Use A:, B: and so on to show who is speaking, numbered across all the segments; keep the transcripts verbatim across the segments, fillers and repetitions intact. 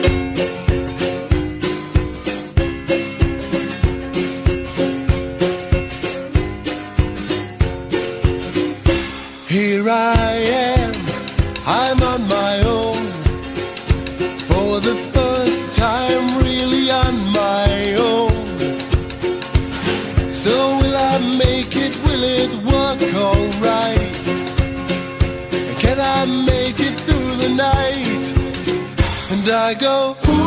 A: Here I am, I'm on my own, for the first time really on my own. So will I make it, will it work alright? Can I make it through the night? And I go, ooh,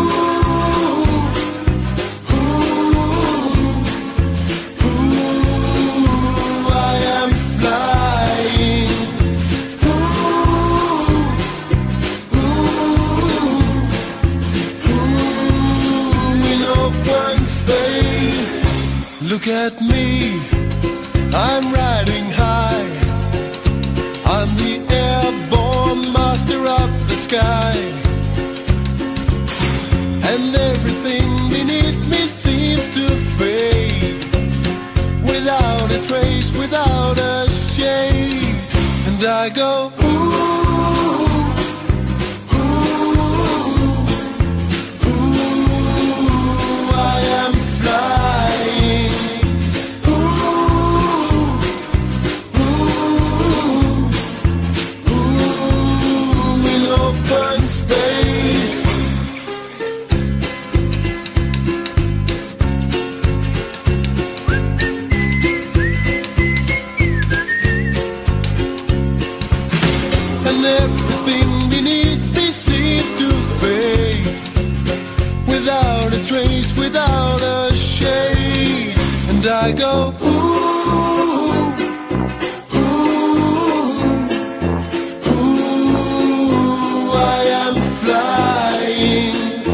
A: ooh, ooh, I am flying. Look at me, I'm riding high. I'm the airborne master of the sky. And everything beneath me seems to fade, without a trace, without a shade. And I go, ooh, ooh, ooh, I am flying. And everything beneath me seems to fade, without a trace, without a shade. And I go, ooh, ooh, ooh, I am flying.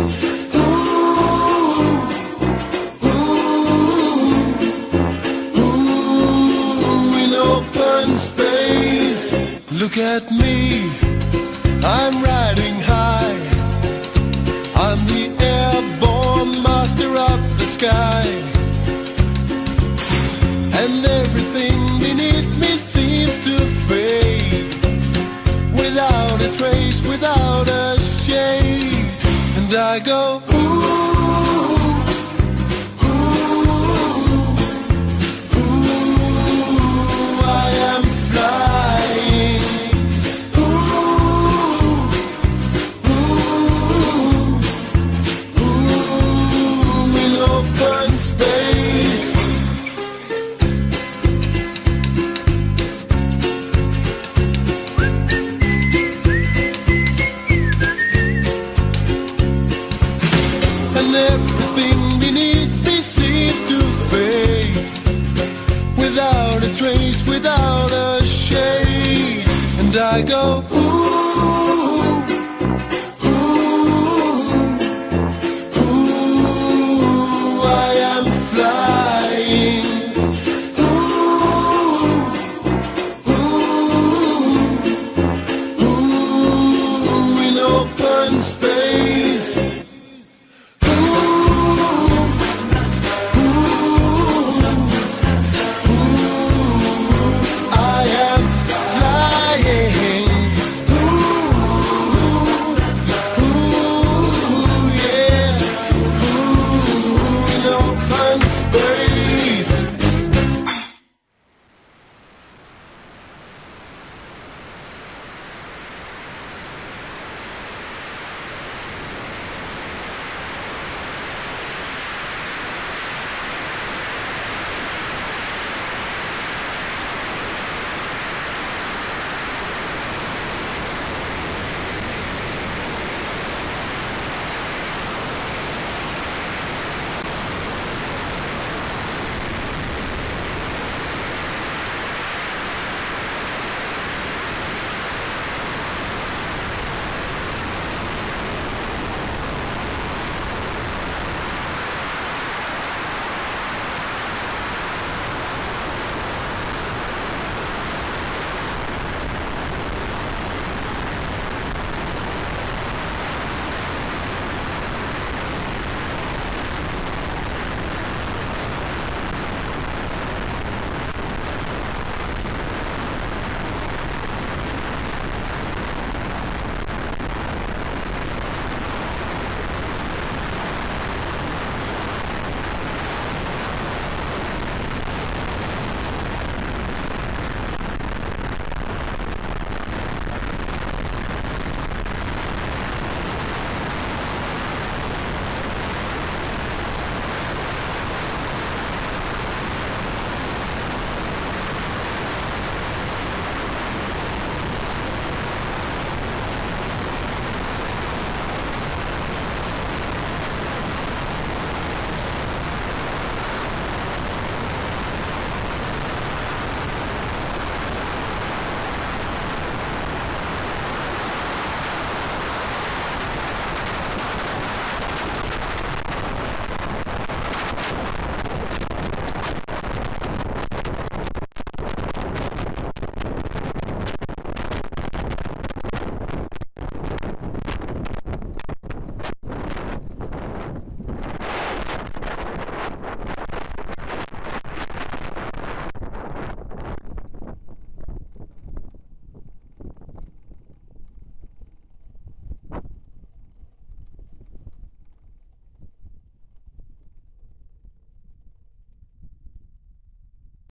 A: Ooh, ooh, ooh, in open space. Look at me, I'm riding high. I'm the airborne master of the sky. And everything beneath me seems to fade, without a trace, without a shade. And I go, ooh, ooh, ooh, I am flying. Open space. And everything beneath me seems to fade, without a trace, without a shade. And I go, ooh,